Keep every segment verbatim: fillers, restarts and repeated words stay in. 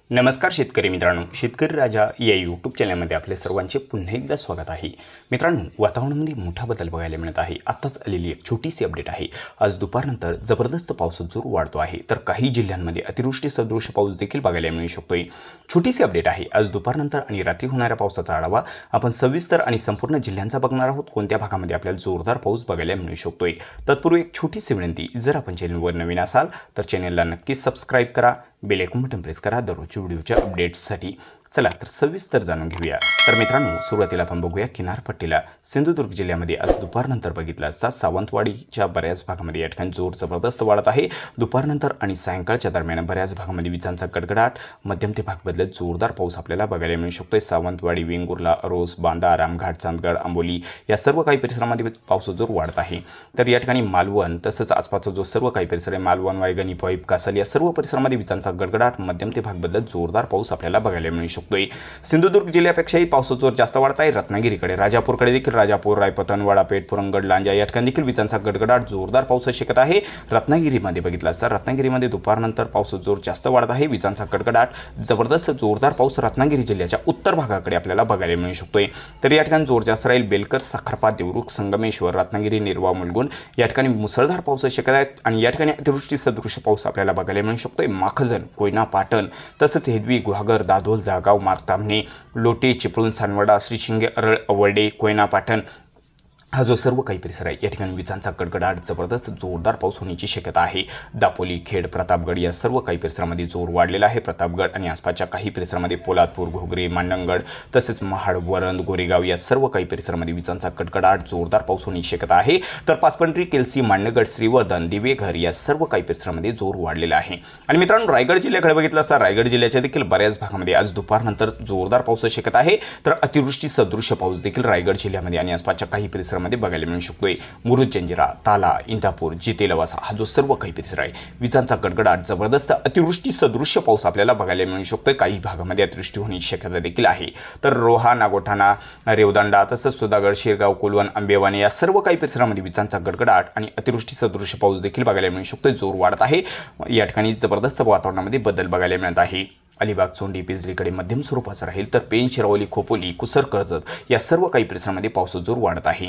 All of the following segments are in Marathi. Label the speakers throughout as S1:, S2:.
S1: नमस्कार शेतकरी मित्रांनो, शेतकरी राजा या यूट्यूब चॅनलमध्ये आपले सर्वांचे पुन्हा एकदा स्वागत आहे। मित्रांनो, वातावरणामध्ये मोठा बदल बघायला मिळत आहे। आताच आलेली एक छोटीशी अपडेट आहे। आज दुपारनंतर जबरदस्त पावसाचा जोर वाढतो आहे, तर काही जिल्ह्यांमध्ये अतिवृष्टी सदृश पाऊस देखील बघायला मिळू शकतोय। छोटीशी अपडेट आहे। आज दुपारनंतर आणि रात्री होणाऱ्या पावसाचा आढावा आपण सविस्तर आणि संपूर्ण जिल्ह्यांचा बघणार आहोत। कोणत्या भागामध्ये आपल्याला जोरदार पाऊस बघायला मिळू शकतोय। तत्पूर्वी एक छोटीशी विनंती, जर आपण चॅनलवर नवीन असाल तर चॅनलला नक्की सबस्क्राइब करा, बेल आयकॉन बटन प्रेस करा दररोजच्या व्हिडिओच्या अपडेट्ससाठी। चला तर सविस्तर जाणून घेऊया। तर मित्रांनो, सुरुवातीला आपण बघूया किनारपट्टीला सिंधुदुर्ग जिल्ह्यामध्ये आज दुपारनंतर बघितलं असता सावंतवाडीच्या बऱ्याच भागामध्ये या ठिकाणी जोर जबरदस्त वाढत आहे। दुपारनंतर आणि सायंकाळच्या दरम्यान बऱ्याच भागामध्ये विजांचा गडगडाट, मध्यम ते भाग बदलत जोरदार पाऊस आपल्याला बघायला मिळू शकतोय। सावंतवाडी, वेंगुर्ला, अरोस, बांदा, रामघाट, चांदगड, आंबोली या सर्व काही परिसरामध्ये पावसाचा जोर वाढत आहे। तर या ठिकाणी मालवण तसंच आसपासचा जो सर्व काही परिसर आहे, मालवण, वायगणी, पॉईप, कासल या सर्व परिसरामध्ये विजांचा गडगडाट, मध्यम ते भाग बदलत जोरदार पाऊस आपल्याला बघायला मिळू शकतोय। सिंधुदुर्ग जिल्ह्यापेक्षाही पावसाचा जोर जास्त वाढत आहे। रत्नागिरीकडे, राजापूरकडे देखील राजापूर, रायपतन, वाडापेठ, पुरंगड, लांजा या ठिकाणी देखील विजांचा गडगडाट, जोरदार पाऊस शक्यता आहे। रत्नागिरीमध्ये बघितलं असता रत्नागिरीमध्ये दुपारनंतर पावसाचा जोर जास्त वाढत आहे। विजांचा गडगडाट, जबरदस्त जोरदार पाऊस रत्नागिरी जिल्ह्याच्या उत्तर भागाकडे आपल्याला बघायला मिळू शकतोय। तर या ठिकाणी जोर जास्त राहील। बेलकर, साखरपा, देवरुख, संगमेश्वर, रत्नागिरी, निर्वा, मुलगुण या ठिकाणी मुसळधार पाऊस शक्यता आहे आणि या ठिकाणी अतिवृष्टी सदृश पाऊस आपल्याला बघायला मिळू शकतोय। माखजन, कोयना, पाटण तसंच हेदवी, गुहागर, दादोल, दागाव, मार्तामणे, लोटे, चिपळूण, सानवडा, श्रीशिंगे, अरळ, अवडे, कोयना, पाटण हा जो सर्व काही परिसर आहे या ठिकाणी विजांचा गडगडाट, जबरदस्त जोरदार पाऊस होण्याची शक्यता आहे। दापोली, खेड, प्रतापगड या सर्व काही परिसरामध्ये जोर वाढलेला आहे। प्रतापगड आणि आसपासच्या काही परिसरामध्ये पोलादपूर, घोगरे, मांडणगड तसेच महाड, वरंद, गोरेगाव या सर्व काही परिसरामध्ये विजांचा गडगडाट, जोरदार पाऊस होण्याची शक्यता आहे। तर पाचपंढरी, केलसी, मांडणगड, श्रीवर्धन, दिवेघर या सर्व काही परिसरामध्ये जोर वाढलेला आहे। आणि मित्रांनो, रायगड जिल्ह्याकडे बघितलं असता रायगड जिल्ह्याच्या देखील बऱ्याच भागामध्ये आज दुपारनंतर जोरदार पाऊस शक्यता आहे। तर अतिवृष्टी सदृश पाऊस देखील रायगड जिल्ह्यामध्ये आणि आसपासच्या काही परिसरामध्ये बघायला मिळू शकतोय। मुरुड, जंजिरा, ताला, इंदापूर, जिते, लवासा हा जो सर्व काही परिसर आहे विजांचा गडगडाट, जबरदस्त अतिवृष्टी सदृश पाऊस आपल्याला बघायला मिळू शकतोय। काही भागामध्ये अतिवृष्टी होण्याची शक्यता देखील आहे। तर रोहा, नागोठाणा, रेवदंडा तसंच सुधागड, शिरगाव, कोलवण, आंबेवाणी या सर्व काही परिसरामध्ये विजांचा गडगडाट आणि अतिवृष्टी सदृश पाऊस देखील बघायला मिळू शकतोय। जोर वाढत आहे। या ठिकाणी जबरदस्त वातावरणामध्ये बदल बघायला मिळत आहे। अलिबाग, चोंडी, पिंजरीकडे मध्यम स्वरूपाचा राहील। तर पेन, शिरावली, खोपोली, कुसर, कर्जत या सर्व काही परिसरामध्ये पावसाचा जोर वाढत आहे।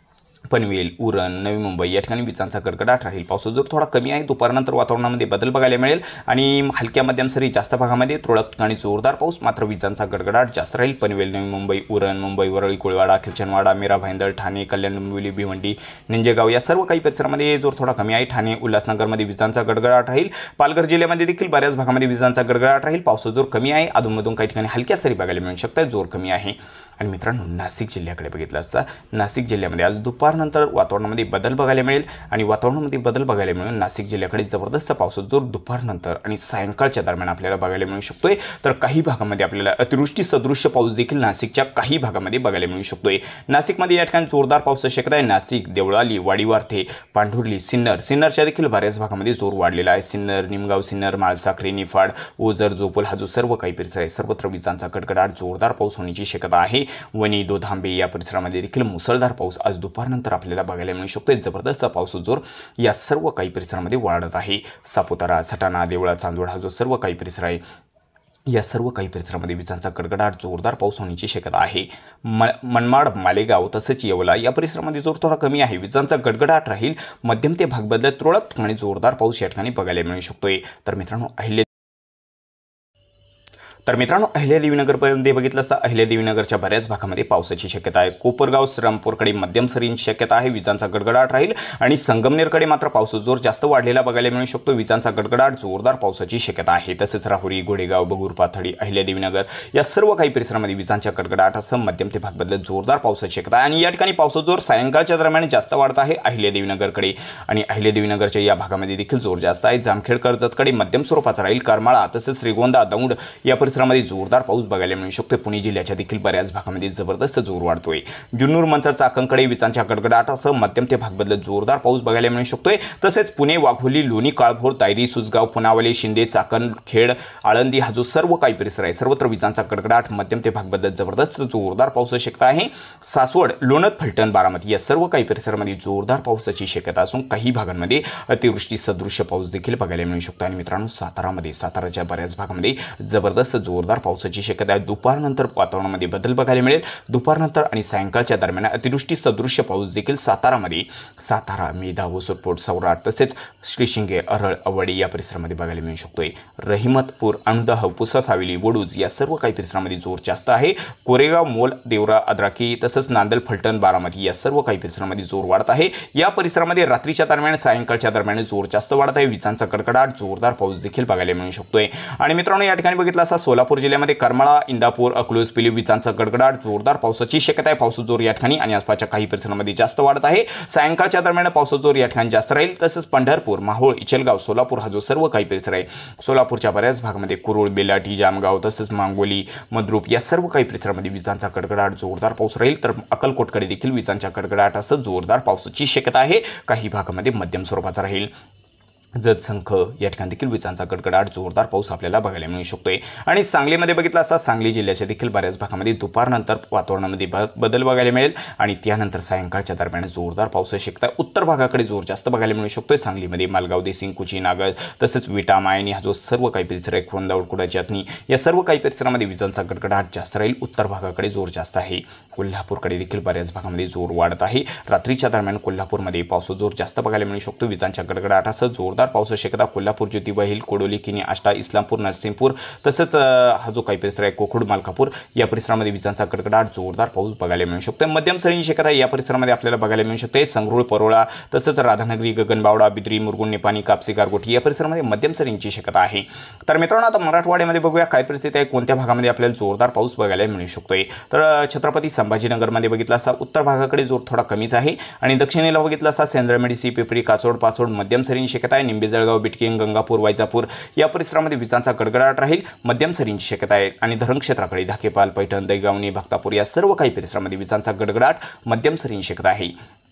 S1: पनवेल, उरण, नवी मुंबई या ठिकाणी विजांचा गडगडाट राहील। पावसाचा जोर थोडा कमी आहे। दुपारनंतर वातावरणामध्ये बदल बघायला मिळेल आणि हलक्या मध्यम सरी जास्त भागामध्ये, तुरळक ठिकाणी जोरदार पाऊस, मात्र विजांचा गडगडाट जास्त राहील। पनवेल, नवी मुंबई, उरण, मुंबई, वरळी, कोळवाडा, खिरचनवाडा, मीरा भाईंदर, ठाणे, कल्याण, डोंबिवली, भिवंडी, निंजेगाव या सर्व काही परिसरामध्ये जोर थोडा कमी आहे। ठाणे, उल्हासनगरमध्ये विजांचा गडगडाट राहील। पालघर जिल्ह्यामध्ये देखील बऱ्याच भागामध्ये विजांचा गडगडाट राहील। पावसाचा जोर कमी आहे। अधूनमधून काही ठिकाणी हलक्या सरी बघायला मिळू शकतात, जोर कमी आहे। आणि मित्रांनो, नाशिक जिल्ह्याकडे बघितलं असता नाशिक जिल्ह्यामध्ये आज दुपारनंतर वातावरणामध्ये बदल बघायला मिळेल आणि वातावरणामध्ये बदल बघायला मिळून नाशिक जिल्ह्याकडे जबरदस्त पावसाचा जोर दुपारनंतर आणि सायंकाळच्या दरम्यान आपल्याला बघायला मिळू शकतोय। तर काही भागामध्ये आपल्याला अतिवृष्टी सदृश पाऊस देखील नाशिकच्या काही भागामध्ये बघायला मिळू शकतोय। नाशिकमध्ये या ठिकाणी जोरदार पाऊस शक्यता आहे। नाशिक, देवळाली, वाडीवार्थे, पांढुर्ली, सिन्नर सिन्नरच्या देखील बऱ्याच भागामध्ये जोर वाढलेला आहे। सिन्नर, निमगाव, सिन्नर, माळसाखरे, निफाड, ओझर, जोपल हा जो सर्व काही परिसर आहे सर्वत्र विजांचा गडगडाट, जोरदार पाऊस होण्याची शक्यता आहे। वणी, दोधांबे या परिसरामध्ये देखील मुसळधार पाऊस आज दुपारनंतर आपल्याला बघायला मिळू शकतोय। जबरदस्त पावसाचा जोर या सर्व काही परिसरामध्ये वाढत आहे। सापुतारा, सटाणा, देवळा, चांदवड हा जो सर्व काही परिसर आहे या सर्व काही परिसरामध्ये विजांचा गडगडाट, जोरदार पाऊस होण्याची शक्यता आहे। म मनमाड, मालेगाव तसंच येवला या परिसरामध्ये जोर थोडा कमी आहे। विजांचा गडगडाट राहील। मध्यम ते भाग बदलत तुरळक ठिकाणी जोरदार पाऊस या ठिकाणी बघायला मिळू शकतोय। तर मित्रांनो, अहिल्या तर मित्रांनो अहिल्यादेवीनगरमध्ये बघितलं असता अहिल्यादेवीनगरच्या बऱ्याच भागामध्ये पावसाची शक्यता आहे। कोपरगाव, श्रीरामपूरकडे मध्यम सरींची शक्यता आहे। विजांचा गडगडाट राहील आणि संगमनेरकडे मात्र पावसाचा जोर जास्त वाढलेला बघायला मिळू शकतो। विजांचा गडगडाट, जोरदार पावसाची शक्यता आहे। तसेच राहुरी, गोडेगाव, बगूर, पाथडी, अहिल्यादेवीनगर या सर्व काही परिसरामध्ये विजांच्या गडगडाटासह मध्यम ते भाग बदलत जोरदार पावसाची शक्यता आहे आणि या ठिकाणी पावसाचा जोर सायंकाळच्या दरम्यान जास्त वाढत आहे अहिल्यादेवीनगरकडे आणि अहिल्यादेवीनगरच्या या भागामध्ये देखील जोर जास्त आहे। जामखेड, कर्जतकडे मध्यम स्वरूपाचा राहील। करमाळा तसेच श्रीगोंदा, दौंड या परिसरात परिसरामध्ये जोरदार पाऊस बघायला मिळू शकतोय। पुणे जिल्ह्याच्या देखील बऱ्याच भागामध्ये जबरदस्त जोर वाढतोय। जुन्नर मंचर चाकणकडे विजांच्या गडगडाटासह मध्यम ते भाग बदलत जोरदार पाऊस बघायला मिळू शकतोय। तसेच पुणे, वाघोली, लोणी, काळभोर, दायरी, सुसगाव, पुनावले, शिंदे, चाकण, खेड, आळंदी हा जो सर्व काही परिसर आहे सर्वत्र विजांचा गडगडाट मध्यम ते भाग बदलत जबरदस्त जोरदार पावसाची शक्यता आहे। सासवड, लोणंद, फलटण, बारामती या सर्व काही परिसरामध्ये जोरदार पावसाची शक्यता असून काही भागांमध्ये अतिवृष्टी सदृश्य पाऊस देखील बघायला मिळू शकतो। आणि मित्रांनो, सातारामध्ये साताराच्या बऱ्याच भागामध्ये जबरदस्त जोरदार पावसाची शक्यता आहे। दुपारनंतर वातावरणामध्ये बदल बघायला मिळेल। दुपारनंतर आणि सायंकाळच्या दरम्यान अतिवृष्टी सदृश्य पाऊस देखील सातारामध्ये सातारा, मेधा, वसुरपोट, सौराट तसेच श्रीशिंगे, अरळ, अवडी या परिसरामध्ये बघायला मिळू शकतोय। रहिमतपूर, अणुदाह, पुसद, सावली, वडूज या सर्व काही परिसरामध्ये जोर जास्त आहे। कोरेगाव, मोल, देवरा, अद्राकी तसंच नांदल, फलटण, बारामती या सर्व काही परिसरामध्ये जोर वाढत आहे। या परिसरामध्ये रात्रीच्या दरम्यान सायंकाळच्या दरम्यान जोर जास्त वाढत आहे। विजांचा कडकडाट, जोरदार पाऊस देखील बघायला मिळू शकतोय। आणि मित्रांनो, या ठिकाणी बघितलं असता सोलापूर जिल्ह्यामध्ये करमाळा, इंदापूर, अकलूज, पिलीव विजांचा कडकडाट, जोरदार पावसाची शक्यता आहे। पावसाचा जोर या ठिकाणी आणि आसपासच्या काही परिसरामध्ये जास्त वाढत आहे। सायंकाळच्या दरम्यान पावसाचा जोर या ठिकाणी जास्त राहील। तसंच पंढरपूर, माहोळ, इचलगाव, सोलापूर हा जो सर्व काही परिसर आहे सोलापूरच्या बऱ्याच भागामध्ये कुरुळ, बेलाटी, जामगाव तसंच मांगोली, मद्रूप या सर्व काही परिसरामध्ये विजांचा कडकडाट, जोरदार पाऊस राहील। तर अक्कलकोटकडे देखील विजांच्या कडकडाटासह जोरदार पावसाची शक्यता आहे। काही भागामध्ये मध्यम स्वरूपाचा राहील। जतसंख या ठिकाणी देखील विजांचा गडगडाट, जोरदार पाऊस आपल्याला बघायला मिळू शकतोय। आणि सांगलीमध्ये बघितलं असता सांगली जिल्ह्याच्या देखील बऱ्याच भागामध्ये दुपारनंतर वातावरणामध्ये बदल बघायला मिळेल आणि त्यानंतर सायंकाळच्या दरम्यान जोरदार पावसाची शक्यता उत्तर भागाकडे जोर जास्त बघायला मिळू शकतोय। सांगलीमध्ये मालगाव, देसिंग, कुची, नागल तसंच विटा, मायनी हा जो सर्व काही परिसर आहे खोंदावड, कुडा, जतनी या सर्व काही परिसरामध्ये विजांचा गडगडाट जास्त राहील। उत्तर भागाकडे जोर जास्त आहे। कोल्हापूरकडे देखील बऱ्याच भागामध्ये जोर वाढत आहे। रात्रीच्या दरम्यान कोल्हापूरमध्ये पावसाचा जोर जास्त बघायला मिळू शकतो। विजांच्या गडगडाटासह जोरदार पावसाची शक्यता कोल्हापूर, ज्योतिबा हिल, कोडोली, किनी, आष्टा, इस्लामपूर, नरसिंहपूर तसंच हा जो काही परिसर आहे कोखूड, मालकापूर या परिसरामध्ये विजांचा गडगडाट, जोरदार पाऊस बघायला मिळू शकतो। मध्यम सरींची शक्यता या परिसरामध्ये आपल्याला बघायला मिळू शकते। संगरूळ, परोळा तसंच राधानगरी, गगनबावडा, बिद्री, मुरगुण, निपाणी, कापसी, गारगोठी या परिसरामध्ये मध्यम सरींची शक्यता आहे। तर मित्रांनो, आता मराठवाड्यामध्ये बघूया काय परिस्थिती आहे, कोणत्या भागामध्ये आपल्याला जोरदार पाऊस बघायला मिळू शकतोय। तर छत्रपती संभाजीनगरमध्ये बघितलं असता उत्तर भागाकडे जोर थोडा कमीच आहे आणि दक्षिणेला बघितलं असता सेंद्रमेडी, पिपरी, काचोड, पाचोड मध्यम सरींची शक्यता आहे। निंबे, जळगाव, बिटकिंग, गंगापूर, वैजापूर या परिसरामध्ये विजांचा गडगडाट राहील। मध्यम सरींची शक्यता आहे। आणि धरण क्षेत्राकडे धाकेपाल, पैठण, दैगावणी, भक्तापूर या सर्व काही परिसरामध्ये विजांचा गडगडाट, मध्यम सरींची शक्यता आहे।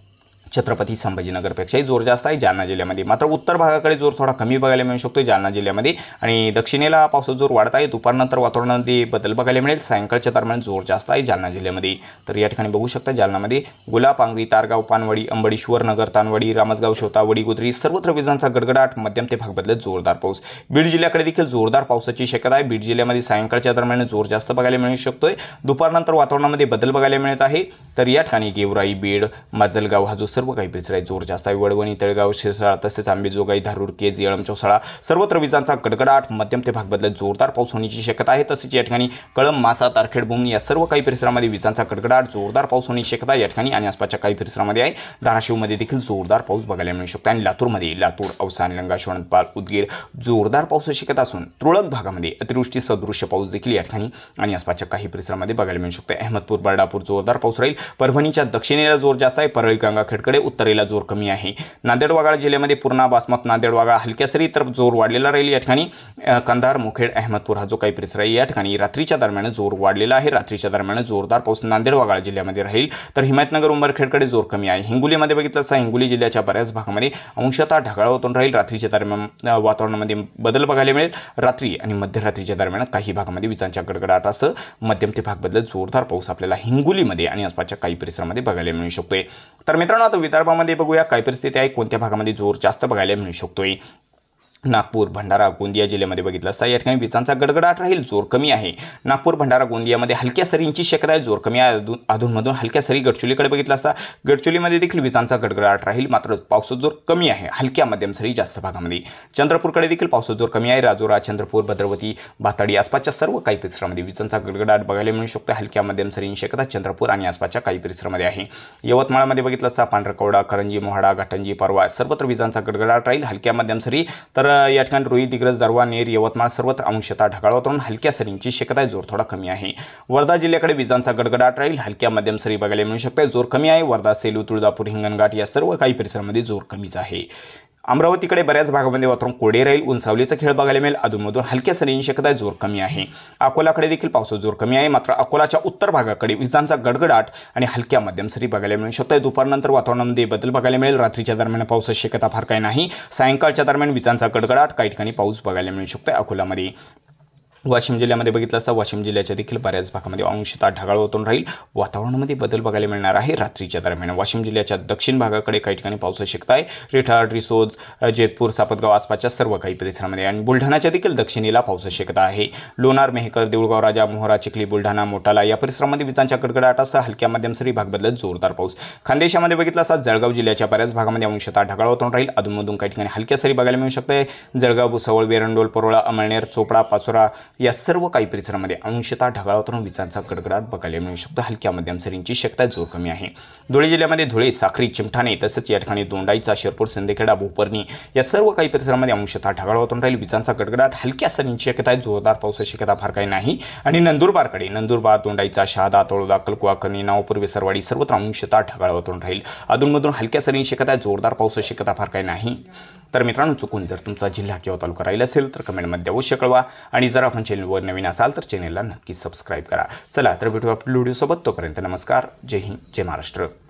S1: छत्रपती संभाजीनगरपेक्षाही जोर जास्त आहे जालना जिल्ह्यामध्ये। मात्र उत्तर भागाकडे जोर थोडा कमी बघायला मिळू शकतो जालना जिल्ह्यामध्ये आणि दक्षिणेला पावसाचा जोर वाढत आहे। दुपारनंतर वातावरणामध्ये बदल बघायला मिळेल। सायंकाळच्या दरम्यान जोर जास्त आहे जालना जिल्ह्यामध्ये। तर या ठिकाणी बघू शकता जालनामध्ये गुलाब, पांगरी, तारगाव, पानवडी, अंबडेश्वर नगर, तानवडी, रामसगाव, शेवतावडी, गुजरी सर्वत्र विजांचा गडगडाट, मध्यम ते भाग बदलत जोरदार पाऊस। बीड जिल्ह्याकडे देखील जोरदार पावसाची शक्यता आहे। बीड जिल्ह्यामध्ये सायंकाळच्या दरम्यान जोर जास्त बघायला मिळू शकतोय। दुपारनंतर वातावरणामध्ये बदल बघायला मिळत आहे। तर या ठिकाणी गेवराई, बीड, माजलगाव हा जो सर्व काही परिसर आहे जोर जास्त आहे। वडवणी, तळगाव, शिरसाळ तसेच आंबेजोगाई, धारूर, केज, येळम, चौसाळा सर्वत्र विजांचा गडगडाट, मध्यम ते भाग बदलत जोरदार पाऊस होण्याची शक्यता आहे। तसेच या ठिकाणी कळंब, मासा, तारखेड, भूमी या सर्व काही परिसरामध्ये विजांचा गडगडाट, जोरदार पाऊस होण्याची शक्यता या ठिकाणी आणि आसपासच्या काही परिसरामध्ये आहे। धाराशिवमध्ये देखील जोरदार पाऊस बघायला मिळू शकतो आणि लातूरमध्ये लातूर, औसा, निलंगा, शोणतपाल, उदगीर जोरदार पावसाची शक्यता असून तुरळक भागामध्ये अतिवृष्टी सदृश्य पाऊस देखील या ठिकाणी आणि आसपासच्या काही परिसरामध्ये बघायला मिळू शकतो। अहमदपूर, बर्डापूर जोरदार पाऊस राहील। परभणीच्या दक्षिणेला जोर जास्त आहे। परळी, गंगाखेडकडे उत्तरेला जोर कमी आहे। नांदेड, वाघाळा जिल्ह्यामध्ये पूर्णा, बासमत, नांदेड, वाघाळा हलक्या सरी तर जोर वाढलेला राहील। या ठिकाणी कंधार, मुखेड, अहमदपूर हा जो काही परिसर आहे या ठिकाणी रात्रीच्या दरम्यान जोर वाढलेला आहे। रात्रीच्या दरम्यान जोरदार पाऊस नांदेड, वाघाळा जिल्ह्यामध्ये राहील। तर हिमायतनगर, उंबरखेडकडे जोर कमी आहे। हिंगोलीमध्ये बघितलं असता हिंगोली जिल्ह्याच्या बऱ्याच भागामध्ये अंशतः ढगाळवातून राहील। रात्रीच्या दरम्यान वातावरणामध्ये बदल बघायला मिळेल। रात्री आणि मध्यरात्रीच्या दरम्यान काही भागामध्ये विजांच्या गडगडाटासह मध्यम ते भाग बदलत जोरदार पाऊस आपल्याला हिंगोलीमध्ये आणि आसपासच्या काही परिसरामध्ये बघायला मिळू शकतोय। तर मित्रांनो, आता विदर्भामध्ये बघूया काय परिस्थिती आहे, कोणत्या भागामध्ये जोर जास्त बघायला मिळू शकतोय। नागपूर, भंडारा, गोंदिया जिल्ह्यामध्ये बघितलं असता या ठिकाणी विजांचा गडगडाट राहील, जोर कमी आहे। नागपूर, भंडारा, गोंदियामध्ये हलक्या सरींची शक्यता आहे, जोर कमी आहे। अधून अधूनमधून हलक्या सरी गडचिरोलीकडे बघितलं असता गडचिरोलीमध्ये देखील विजांचा गडगडाट राहील, मात्र पावसाचा जोर कमी आहे। हलक्या मध्यम सरी जास्त भागामध्ये। चंद्रपूरकडे देखील पावसाचा जोर कमी आहे। राजोरा, चंद्रपूर, भद्रावती, भाताडी आसपासच्या सर्व काही परिसरामध्ये विजांचा गडगडाट बघायला मिळू शकतो। हलक्या मध्यम सरींची शक्यता चंद्रपूर आणि आसपासच्या काही परिसरामध्ये आहे। यवतमाळमध्ये बघितलं असता पांढरकवडा, करंजी, मोहाडा, घाटंजी, परवा सर्वत्र विजांचा गडगडाट राहील, हलक्या मध्यम सरी। तर या ठिकाणी रोही, दिग्रज, दरवा, नेर, यवतमाळ सर्वत्र अंशतः ढगाळ वातावरण, हलक्या सरींची शक्यता आहे, जोर थोडा कमी आहे। वर्धा जिल्ह्याकडे विजांचा गडगडाट राहील, हलक्या मध्यम सरी बघायला मिळू शकते, जोर कमी आहे। वर्धा, सेलू, तुळजापूर, हिंगणघाट या सर्व काही परिसरामध्ये जोर कमीच आहे। अमरावतीकडे बऱ्याच भागामध्ये वातावरण कोरडे राहील, ऊन-सावलीचा खेळ बघायला मिळेल, अधूनमधून हलक्या सरींची शक्यता, जोर कमी आहे. अकोलाकडे देखील पावसाचा जोर कमी आहे, मात्र अकोलाच्या उत्तर भागाकडे विजांचा गडगडाट आणि हलक्या मध्यम सरी बघायला मिळू शकते. दुपारनंतर वातावरणामध्ये बदल बघायला मिळेल, रात्रीच्या दरम्यान पावसाची शक्यता फार काही नाही. सायंकाळच्या दरम्यान विजांचा गडगडाट, काही ठिकाणी पाऊस बघायला मिळू शकतो अकोलामध्ये. वाशिम जिल्ह्यामध्ये बघितलं असता वाशिम जिल्ह्याच्या देखील बऱ्याच भागामध्ये अंशतः ढगाळ वातावरण राहील, वातावरणामध्ये बदल बघायला मिळणार आहे रात्रीच्या दरम्यान. वाशिम जिल्ह्याच्या दक्षिण भागाकडे काही ठिकाणी पावसाची शक्यता आहे, रिठाड, रिसोद, जेतपूर, सापतगाव आसपासच्या सर्व काही परिसरामध्ये, आणि बुलढाणाच्या देखील दक्षिणेला पावसाची शक्यता आहे. लोणार, मेहकर, देऊळगाव राजा, मोहरा, चिखली, बुलढाणा, मोटाला या परिसरामध्ये विजांच्या गडगडाटासह हलक्या मध्यम सरी भाग बदलत जोरदार पाऊस. खानदेशामध्ये बघितलं असता जळगाव जिल्ह्याच्या बऱ्याच भागामध्ये अंशतः ढगाळ वातावरण राहील, अधूनमधून काही ठिकाणी हलक्या सरी बघायला मिळू शकते. जळगाव, भुसावळ, वेरंडोल, परोळा, अमळनेर, चोपडा, पाचोरा या सर्व काही परिसरामध्ये अंशतः ढगाळ वातावरण, विजांचा गडगडाट बघायला मिळू शकतो. हलक्या मध्यम सरींची शक्यता, जोर कमी आहे. धुळे जिल्ह्यामध्ये धुळे, साक्री, चिमठाणे तसेच या ठिकाणी दोंडाईचा, शिरपूर, सिंदखेडा, भोपर्णी या सर्व काही परिसरामध्ये अंशतः ढगाळ वातावरण राहील, विजांचा गडगडाट, हलक्या सरींची शक्यता आहे, जोरदार पावसाची शक्यता फार काही नाही. आणि नंदुरबारकडे नंदुरबार, दोंडाईचा, शहादा, तळोदा, कलकुवा, कणी, नावपूर, विसरवाडी सर्वत्र अंशतः ढगाळ वातावरण राहील, अधूनमधून हलक्या सरींची शक्यता आहे, जोरदार पावसाची शक्यता फार काही नाही. तर मित्रांनो, चुकून जर तुमचा जिल्हा किंवा तालुका राहिला असेल तर कमेंटमध्ये अवश्य कळवा, आणि जर आपण चॅनलवर नवीन असाल तर चॅनलला नक्की सबस्क्राईब करा. चला तर भेटू आपल्या व्हिडिओसोबत, तोपर्यंत नमस्कार, जय हिंद, जय महाराष्ट्र.